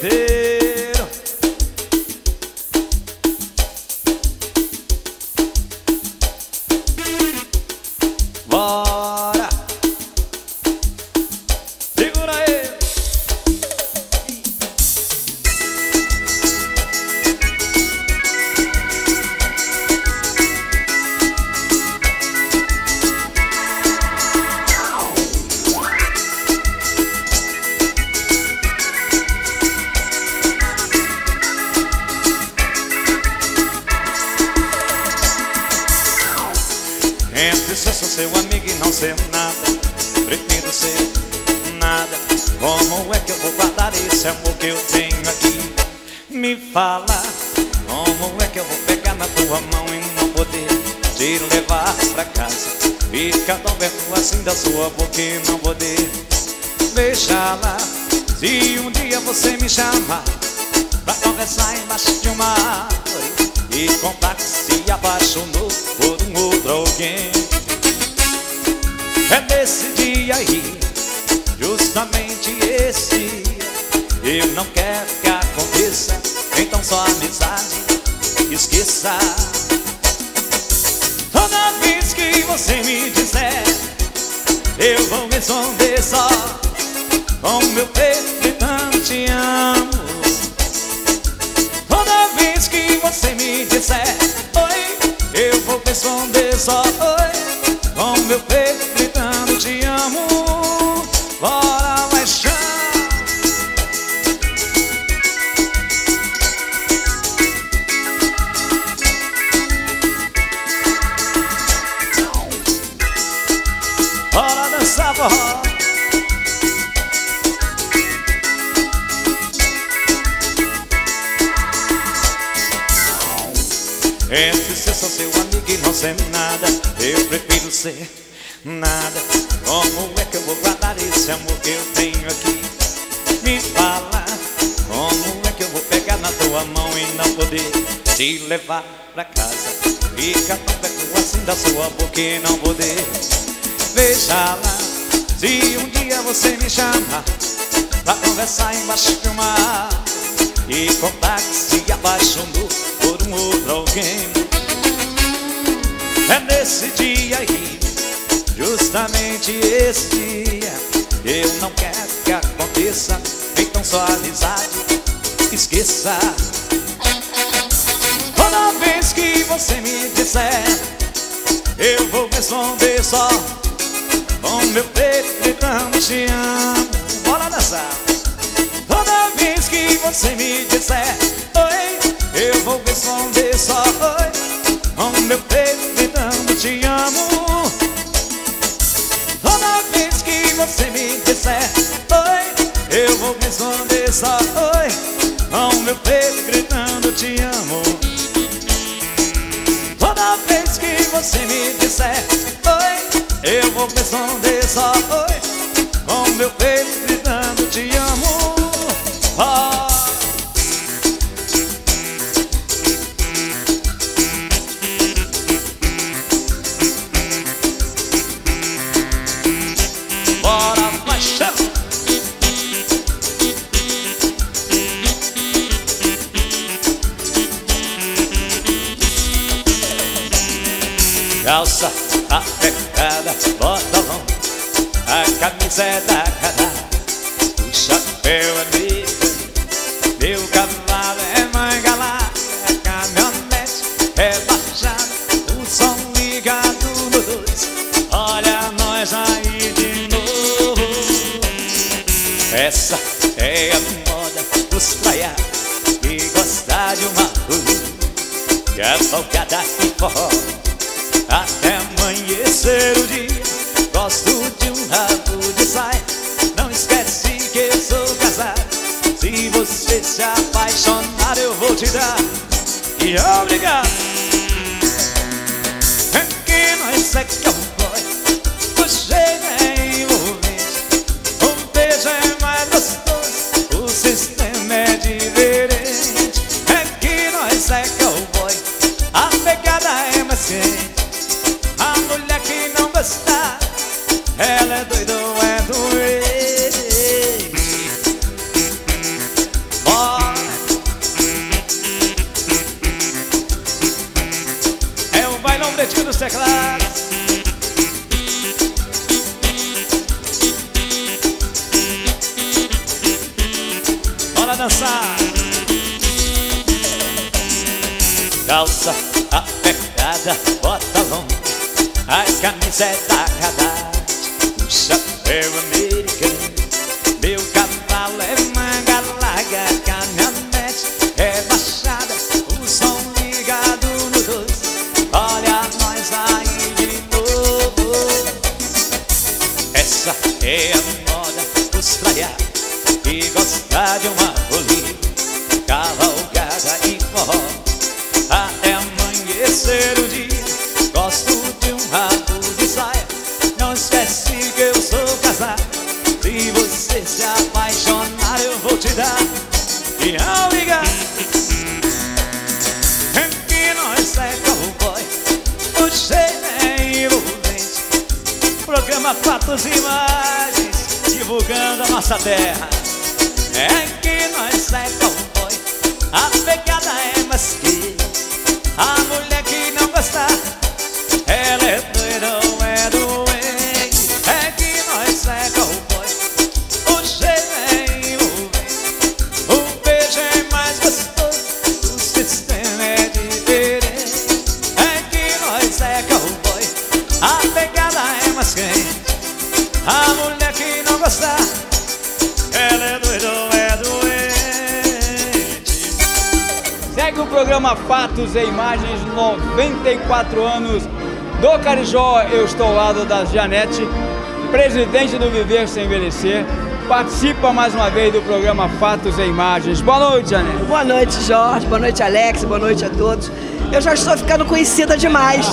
inteiro. Bora, segura aí. Entre ser só seu amigo e não ser nada, prefiro ser nada. Como é que eu vou guardar esse amor que eu tenho aqui? Me fala, como é que eu vou pegar na tua mão e não poder te levar pra casa? Ficar tão perto assim da sua boca e não poder beijá-la. Se um dia você me chamar pra conversar embaixo de uma árvore e contar que se apaixonou por um outro alguém, é nesse dia aí, justamente esse dia, eu não quero que aconteça. Então só amizade, esqueça. Toda vez que você me disser, eu vou responder só com meu peito gritando te amo. Toda vez que você me disser oi, eu vou responder só oi, com meu peito gritando te amo. Bora, paixão. Bora dançar forró. Entre ser só seu amigo e não ser nada, eu prefiro ser nada. Como é que eu vou guardar esse amor que eu tenho aqui? Me fala, como é que eu vou pegar na tua mão e não poder te levar pra casa? Fica tão perto assim da sua boca e não poder beijá-la. Se um dia você me chamar pra conversar embaixo de uma árvore e contar que se apaixonou por um outro alguém, é nesse dia aí, justamente esse dia, eu não quero que aconteça. Então só amizade, esqueça. Toda vez que você me disser, eu vou responder só com meu peito gritando te amo. Bora dançar. Toda vez que você me disser oi, eu vou responder só oi, com meu peito gritando te amo. Toda vez que você me disser oi, eu vou responder só oi, com meu peito gritando te amo. Toda vez que você me disser oi, eu vou responder só oi, com meu peito gritando te amo. Oh. Bora, paixão. Calça apertada, botalão, a camisa é da cara, o chapéu é meu, meu cavalo é manga larga, a caminhonete é baixada, o som ligado no 2, olha nós aí de novo. Essa é a moda dos praiados que gosta de uma rua, que é folgada e forró até amanhecer o dia. Gosto de um rabo de saia, não esquece que eu sou casado. Se você se apaixonar eu vou te dar, e obrigado. É que nós é cowboy, o jeito é envolvente, o beijo é mais gostoso, o sistema é diferente. É que nós é cowboy, a pegada é mais quente. A mulher que não gostar, ela é doida ou é doente. teclados. Bora dançar. Calça apertada, bota longa, a camisa é da Haddad, o chapéu americano, meu cavalo é manga larga, a caminhonete é baixada, o som ligado no 12, olha nós aí de novo. Essa é a moda dos traiados que gosta de uma folia, cavalgada e forró até amanhecer o dia. Gosto de um rabo de saia, não esquece que eu sou casado. Se você se apaixonar eu vou te dar, e ao ligar que nós é cowboy, o cheiro é envolvente, programa Fatos e Imagens, divulgando a nossa terra. É que nós é cowboy, a pegada é masqueira, a mulher que não gosta, ela é doida ou é doente. É que nós é cowboy, o cheiro é envolvente, o beijo é mais gostoso, o sistema é diferente. É que nós é cowboy, a pegada é mais quente, a mulher que não gosta, ela é doida ou é doente. Segue o programa Fatos e Imagens, 94 anos do Carijó. Eu estou ao lado da Janete, presidente do Viver Sem Envelhecer. Participa mais uma vez do programa Fatos e Imagens. Boa noite, Janete. Boa noite, Jorge. Boa noite, Alex. Boa noite a todos. Eu já estou ficando conhecida demais.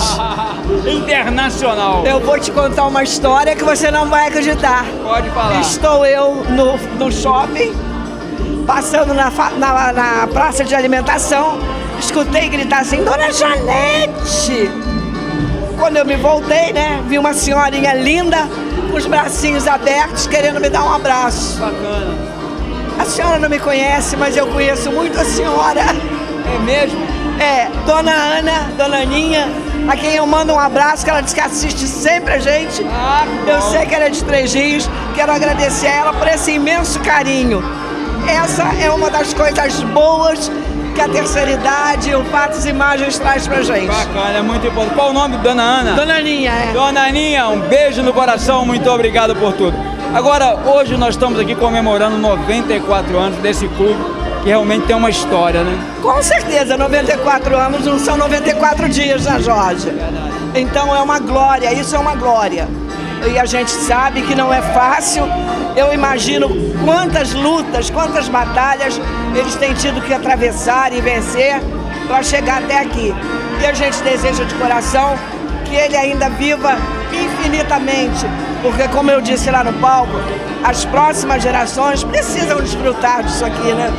Internacional. Eu vou te contar uma história que você não vai acreditar. Pode falar. Estou eu no shopping, passando na praça de alimentação, escutei gritar assim, Dona Janete! Quando eu me voltei, né, vi uma senhorinha linda, com os bracinhos abertos, querendo me dar um abraço. Bacana. A senhora não me conhece, mas eu conheço muito a senhora. É mesmo? É, Dona Ana, Dona Aninha, a quem eu mando um abraço, que ela diz que assiste sempre a gente. Ah, eu sei que ela é de Três Rios, quero agradecer a ela por esse imenso carinho. Essa é uma das coisas boas que a terceira idade, o Fatos e Imagens traz pra gente. Bacana, é muito importante. Qual o nome, Dona Ana? Dona Aninha, é. Dona Aninha, um beijo no coração, muito obrigado por tudo. Agora, hoje nós estamos aqui comemorando 94 anos desse clube, que realmente tem uma história, né? Com certeza, 94 anos não são 94 dias, né, Jorge? Então é uma glória, isso é uma glória. E a gente sabe que não é fácil. Eu imagino quantas lutas, quantas batalhas eles têm tido que atravessar e vencer para chegar até aqui. E a gente deseja de coração que ele ainda viva infinitamente, porque, como eu disse lá no palco, as próximas gerações precisam desfrutar disso aqui, né?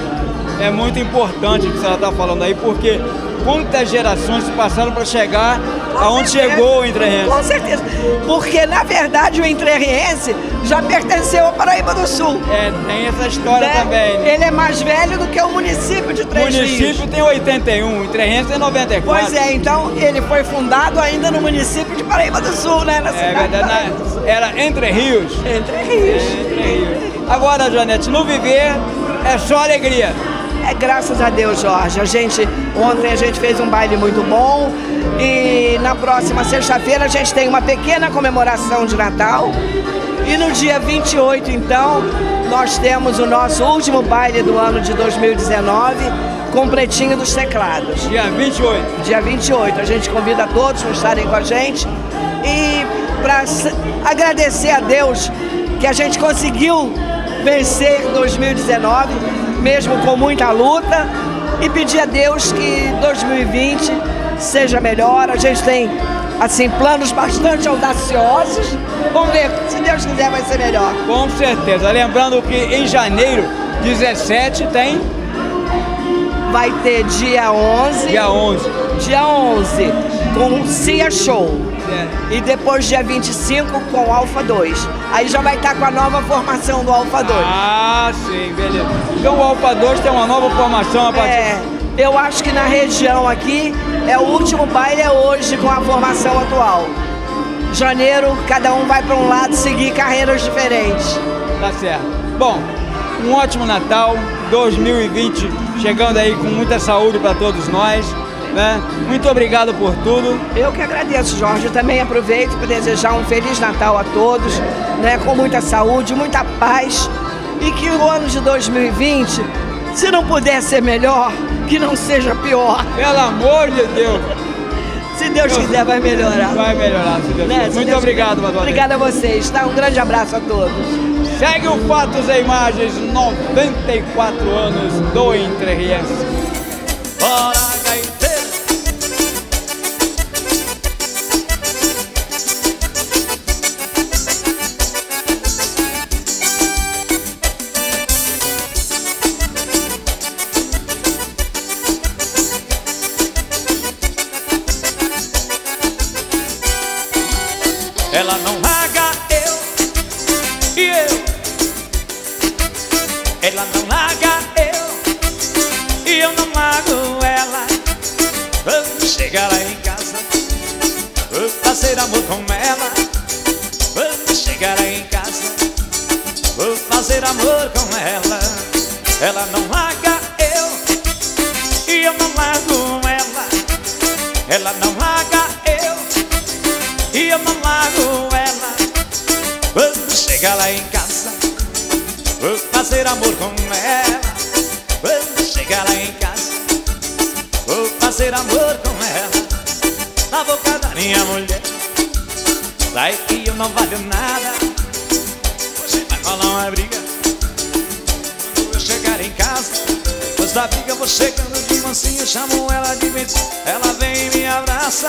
É muito importante o que a senhora está falando aí, porque quantas gerações se passaram para chegar aonde chegou o Entrerriense? Com certeza, porque na verdade o Entrerriense já pertenceu ao Paraíba do Sul. É, tem essa história também, né? Ele é mais velho do que o município de Três Rios. O município tem 81, o Entrerriense tem 94. Pois é, então ele foi fundado ainda no município de Paraíba do Sul, né? Na cidade verdade, era Entre Rios. Entre Rios. Entre Rios. Agora, Janete, no Viver é só alegria. É, graças a Deus, Jorge. Ontem a gente fez um baile muito bom e na próxima sexta-feira a gente tem uma pequena comemoração de Natal. E no dia 28, então, nós temos o nosso último baile do ano de 2019 com o Pretinho dos Teclados. Dia 28. Dia 28. A gente convida todos para estarem com a gente e para agradecer a Deus que a gente conseguiu vencer 2019, mesmo com muita luta, e pedir a Deus que 2020 seja melhor. A gente tem, assim, planos bastante audaciosos. Vamos ver, se Deus quiser vai ser melhor. Com certeza. Lembrando que em janeiro 17 tem... Vai ter dia 11. Dia 11. Dia 11, com o Cia Show. E depois dia 25 com o Alfa 2. Aí já vai estar com a nova formação do Alfa 2. Ah, sim, beleza. Então o Alfa 2 tem uma nova formação a partir... Eu acho que na região aqui é o último baile é hoje com a formação atual. Janeiro, cada um vai para um lado seguir carreiras diferentes. Tá certo. Bom, um ótimo Natal, 2020 chegando aí com muita saúde para todos nós, né? Muito obrigado por tudo. Eu que agradeço, Jorge. Eu também aproveito para desejar um Feliz Natal a todos, né? Com muita saúde, muita paz e que o ano de 2020, se não puder ser melhor, que não seja pior. Pelo amor de Deus. Se Deus quiser, vai melhorar. Vai melhorar, se Deus quiser. Muito obrigado, Madonna. Obrigada a vocês, tá? Um grande abraço a todos. Segue o Fatos e Imagens, 94 anos do Entrerriense. Bora, gaiteiro! Ela não larga eu e eu. Ela não larga eu e eu não largo ela. Vamos chegar lá em casa, vou fazer amor com ela. Vamos chegar lá em casa, vou fazer amor com ela. Ela não larga eu e eu não largo ela. Ela não larga eu e eu não largo ela. Vamos chegar lá em casa, vou fazer amor com ela. Vamos chegar lá em casa, vou fazer amor com ela. Na boca da minha mulher, sai que eu não valho nada. Hoje vai rolar uma briga quando eu chegar em casa. Depois da briga eu vou chegando de mansinho, chamo ela de vez, ela vem e me abraça.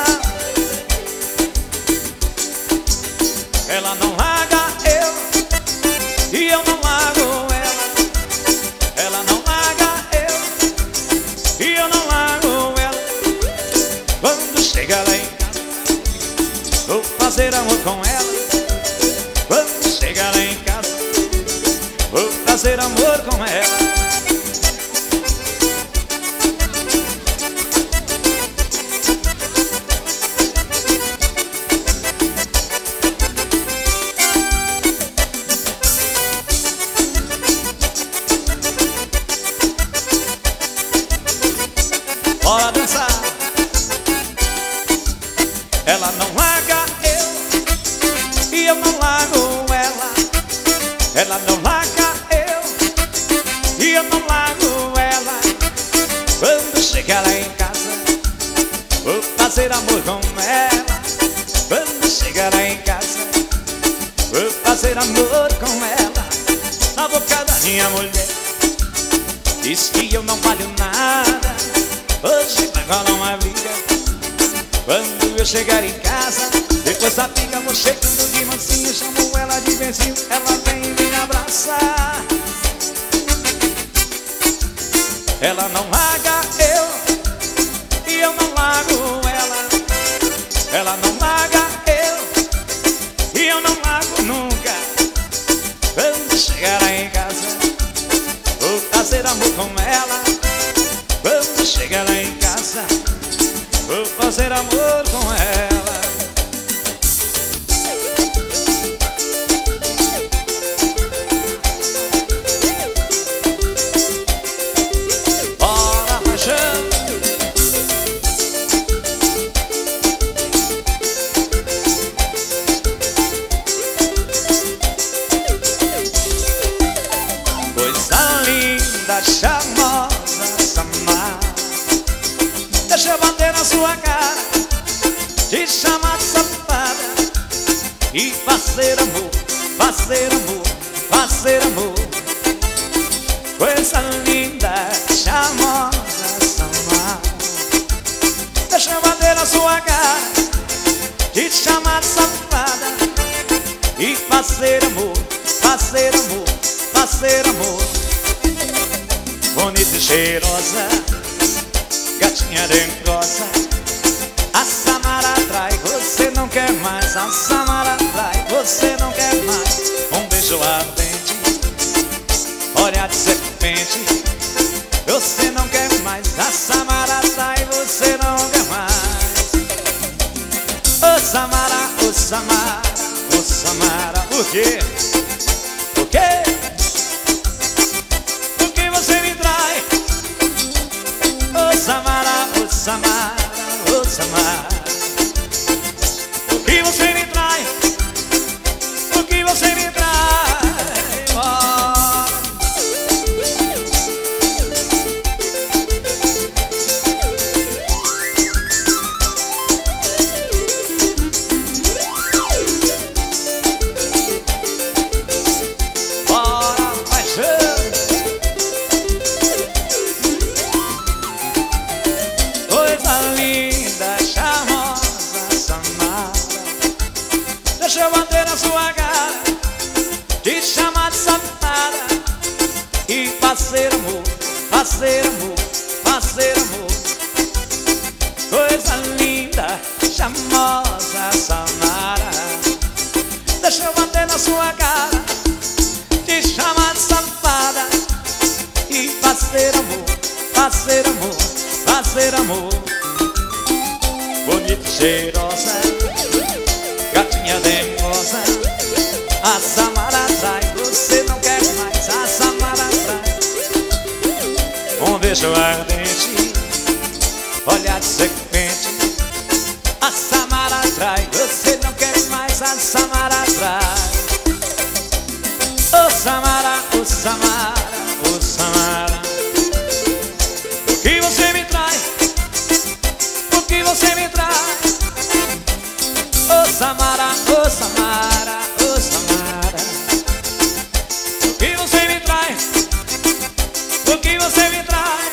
Ela não larga eu e eu não largo ela. Ela não larga eu e eu não largo ela. Quando chega lá em casa, vou fazer amor com ela. Quando chega lá em casa, vou fazer amor com ela. Bora dançar. Ela não larga eu e eu não largo ela. Ela não larga eu e eu não largo ela. Quando chegar lá em casa, vou fazer amor com ela. Quando chegar lá em casa, vou fazer amor com ela. Na boca da minha mulher, diz que eu não valho nada. Hoje vai rolar uma briga quando eu chegar em casa. Depois da briga vou chegando de mansinho, chamo ela de benzinho, ela vem e me abraçar. Ela não larga eu e eu não largo ela. Ela não larga eu e eu não largo nunca. Quando chegar lá em casa, vou fazer amor com ela. Quando chegar lá em casa, vou fazer amor com ela. Bora, paixão. Coisa linda, charmosa, samar. Deixa eu bater na sua cara, te chamar de safada e fazer amor, fazer amor, fazer amor. Coisa linda, charmosa, samar. Deixa eu bater na sua cara, te chamar de safada e fazer amor, fazer amor, fazer amor. Bonita e cheirosa, gatinha dengosa, a Samara atrai, você não quer mais. A Samara atrai, você não quer mais. Um beijo ardente, olhar de serpente, você não quer mais. a Samara trai, você não quer mais. Ô Samara, ô Samara, ô Samara. Por quê? Por quê? Por que você me trai? Ô Samara, ô Samara, ô Samara. Por que você me trai? Por que você me trai? Deixa eu bater na sua cara, te chamar de safada e fazer amor, fazer amor, fazer amor. Coisa linda, charmosa, Samara. Deixa eu bater na sua cara, te chamar de safada e fazer amor, fazer amor, fazer amor. Bonita e cheirosa, gatinha dengosa, a Samara trai, você não quer mais, a Samara trai. Um beijo ardente, olhar de serpente, a Samara trai, você não quer mais, a Samara trai. Ô Samara, ô Samara, ô Samara. Por que você me trai? Por que você me trai? Ô Samara, ô Samara, ô Samara. Por que você me trai? Por que você me trai?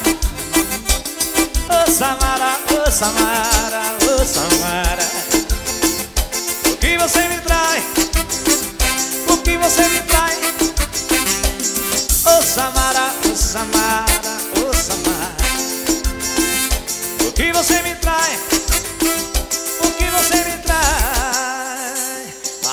Ô Samara, ô Samara, ô Samara. Por que você me trai? Por que você me trai? Ô Samara, ô Samara, ô Samara. Por que você me trai? Por que você me trai?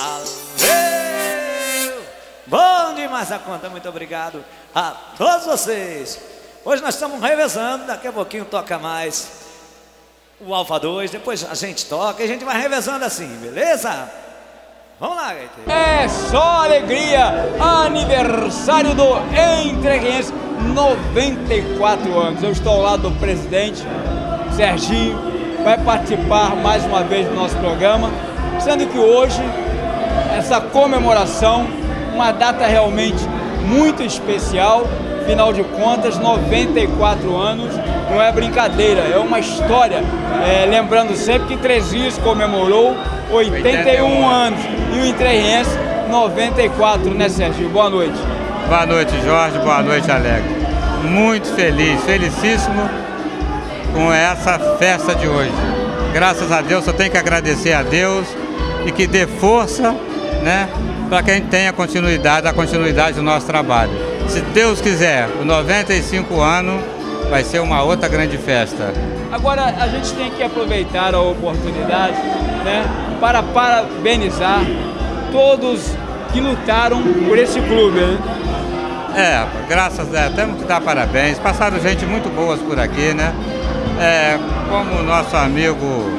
Valeu! Bom demais da conta, muito obrigado a todos vocês. Hoje nós estamos revezando, daqui a pouquinho toca mais o Alfa 2, depois a gente toca e a gente vai revezando assim, beleza? Vamos lá, gaiteiro. É só alegria, aniversário do Entreguense, 94 anos. Eu estou ao lado do presidente, Serginho, vai participar mais uma vez do nosso programa, sendo que hoje, essa comemoração, uma data realmente muito especial, afinal de contas, 94 anos, não é brincadeira, é uma história. Lembrando sempre que Três Rios comemorou 81 anos e o Entreguense 94, né, Serginho? Boa noite. Boa noite, Jorge, boa noite, Alegre. Muito feliz, felicíssimo com essa festa de hoje. Graças a Deus, eu tenho que agradecer a Deus e que dê força, né, para que a gente tenha a continuidade do nosso trabalho. Se Deus quiser, os 95 anos vai ser uma outra grande festa. Agora a gente tem que aproveitar a oportunidade, né, para parabenizar todos que lutaram por esse clube, né? Graças a Deus, temos que dar parabéns. Passaram gente muito boas por aqui, né? Como o nosso amigo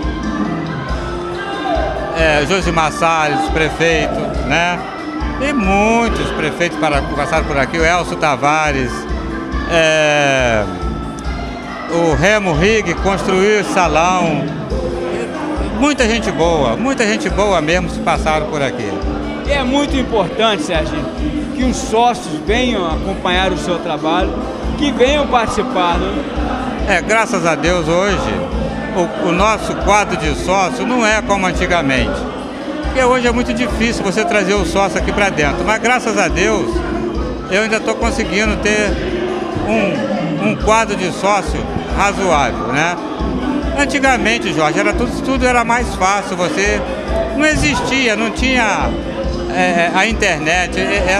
Josimar Salles, prefeito, né? E muitos prefeitos passaram por aqui, o Elcio Tavares, o Remo Rig construiu o salão. Muita gente boa mesmo se passaram por aqui. E é muito importante, Serginho, que os sócios venham acompanhar o seu trabalho, que venham participar, né? Graças a Deus hoje o nosso quadro de sócio não é como antigamente. Porque hoje é muito difícil você trazer o sócio aqui para dentro. Mas graças a Deus eu ainda estou conseguindo ter um quadro de sócio razoável, né? Antigamente, Jorge, tudo era mais fácil, você não existia, não tinha a internet,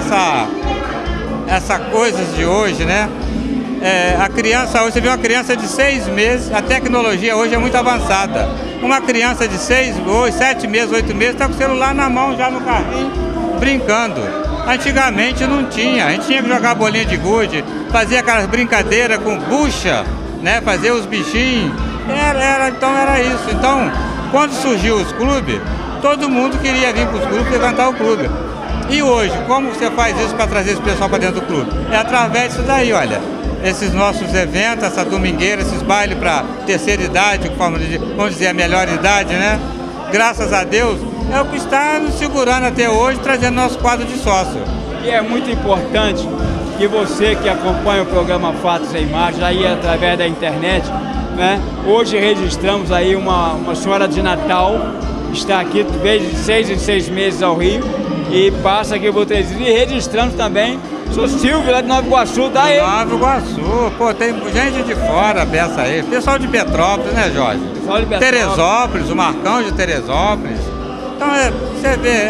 essa coisas de hoje, né? A criança, hoje você vê uma criança de 6 meses, a tecnologia hoje é muito avançada. Uma criança de 6, 7 meses, 8 meses está com o celular na mão já no carrinho, brincando. Antigamente não tinha, a gente tinha que jogar bolinha de gude, fazer aquelas brincadeiras com bucha, né? Fazer os bichinhos. Então era isso. Então, quando surgiu os clubes, todo mundo queria vir para os clubes frequentar o clube. E hoje, como você faz isso para trazer esse pessoal para dentro do clube? É através disso daí, olha. Esses nossos eventos, essa domingueira, esses bailes para terceira idade, vamos dizer, a melhor idade, né? Graças a Deus, é o que está nos segurando até hoje, trazendo nosso quadro de sócio. E é muito importante que você que acompanha o programa Fatos e Imagens, aí através da internet, né? Hoje registramos aí uma senhora de Natal, está aqui de 6 em 6 meses ao Rio, e passa aqui por 3 dias, e registramos também, sou Silvio, lá de Nova Iguaçu, tá aí? Nova Iguaçu, pô, tem gente de fora, peça aí, pessoal de Petrópolis, né, Jorge? Pessoal de Petrópolis. Teresópolis, o Marcão de Teresópolis. Então, você vê,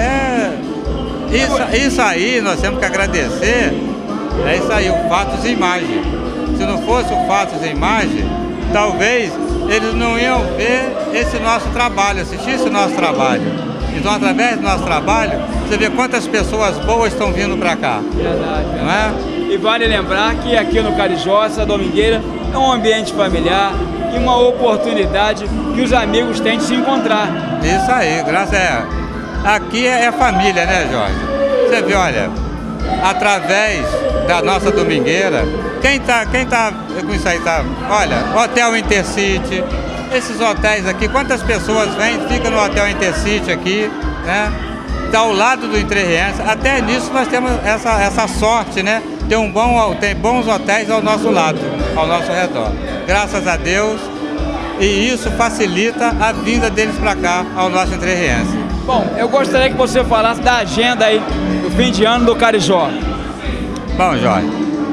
isso aí nós temos que agradecer, é isso aí, o Fatos e Imagem. Se não fosse o Fatos e Imagem, talvez eles não iam ver esse nosso trabalho, assistir esse nosso trabalho. Então, através do nosso trabalho, você vê quantas pessoas boas estão vindo para cá. Verdade. Não é? E vale lembrar que aqui no Carijó, essa domingueira, é um ambiente familiar e uma oportunidade que os amigos têm de se encontrar. Isso aí, graças a... Aqui é família, né, Jorge? Você vê, olha, através da nossa domingueira, quem tá com isso aí tá... Olha, Hotel Intercity, esses hotéis aqui, quantas pessoas vêm, ficam no Hotel Intercity aqui, né? Está ao lado do Entrerriense. Até nisso nós temos essa sorte, né? Tem bons hotéis ao nosso lado, ao nosso redor. Graças a Deus. E isso facilita a vinda deles para cá, ao nosso Entrerriense. Bom, eu gostaria que você falasse da agenda aí do fim de ano do Carijó. Bom, Jorge,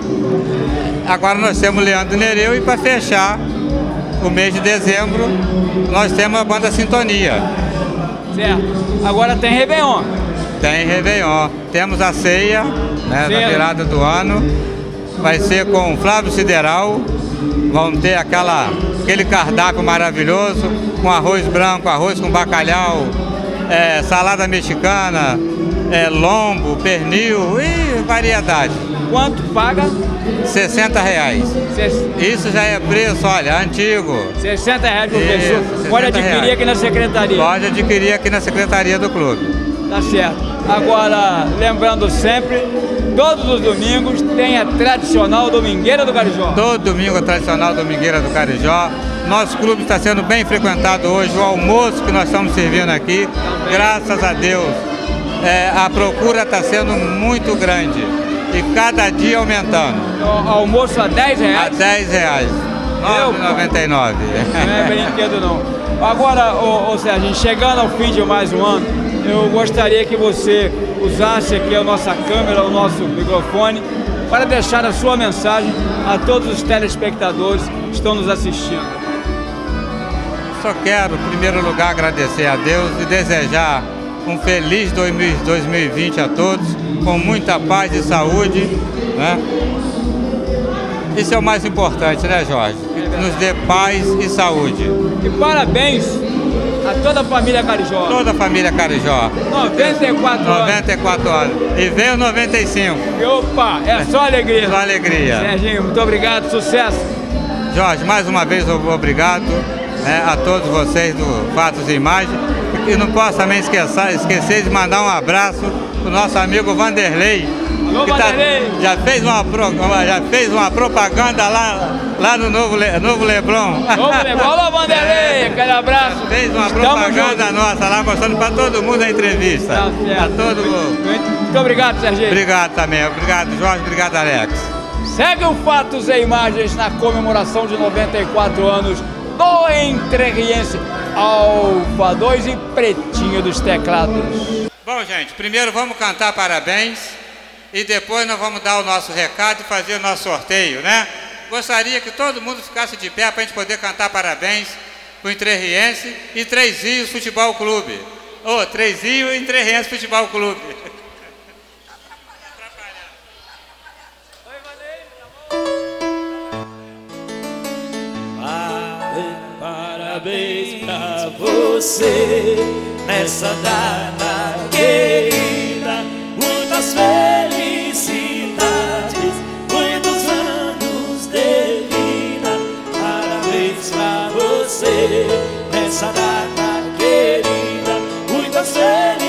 agora nós temos Leandro Nereu e para fechar o mês de dezembro, nós temos a banda Sintonia. Certo. Agora tem Réveillon. Tem Réveillon. Temos a ceia, né, na virada do ano. Vai ser com Flávio Sideral. Vão ter aquele cardápio maravilhoso, com arroz branco, arroz com bacalhau, salada mexicana, lombo, pernil e variedade. Quanto paga? R$60. Isso já é preço, olha, antigo. R$60 por pessoa. Pode adquirir aqui na secretaria. Pode adquirir aqui na secretaria do clube. Tá certo. Agora, lembrando sempre, todos os domingos tem a tradicional Domingueira do Carijó. Todo domingo a tradicional Domingueira do Carijó. Nosso clube está sendo bem frequentado hoje. O almoço que nós estamos servindo aqui, graças a Deus, a procura está sendo muito grande. E cada dia aumentando. O almoço a R$10? A R$10. R$9,99. Não é brinquedo não. Agora, Serginho, chegando ao fim de mais um ano, eu gostaria que você usasse aqui a nossa câmera, o nosso microfone, para deixar a sua mensagem a todos os telespectadores que estão nos assistindo. Só quero, em primeiro lugar, agradecer a Deus e desejar um feliz 2020 a todos, com muita paz e saúde, né? Isso é o mais importante, né, Jorge? Que nos dê paz e saúde. E parabéns a toda a família Carijó. Toda a família Carijó. 94 anos. 94 anos. E veio 95. E opa, é só alegria. Só alegria. Serginho, muito obrigado, sucesso. Jorge, mais uma vez obrigado, né, a todos vocês do Fatos e Imagens. E não posso também esquecer de mandar um abraço para o nosso amigo Vanderlei, que já fez uma propaganda lá no Novo Leblon. Olá, Vanderlei, aquele abraço. Fez uma propaganda nossa lá, mostrando para todo mundo a entrevista. Tá certo. A todo mundo. Muito obrigado, Serginho. Obrigado também, obrigado, Jorge, obrigado, Alex. Segue o Fatos e Imagens na comemoração de 94 anos do Entrerriense, Alfa 2 e Pretinho dos Teclados. Bom, gente, primeiro vamos cantar parabéns e depois nós vamos dar o nosso recado e fazer o nosso sorteio, né? Gostaria que todo mundo ficasse de pé para a gente poder cantar parabéns para o Entrerriense e Três Rios Futebol Clube. Três Rios e Entrerriense Futebol Clube. Parabéns pra você nessa data querida, muitas felicidades, muitos anos de vida. você me